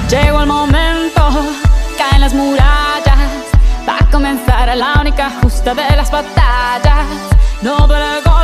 Llegó el momento, caen las murallas, va a comenzar la única justa de las batallas. No duele el golpe,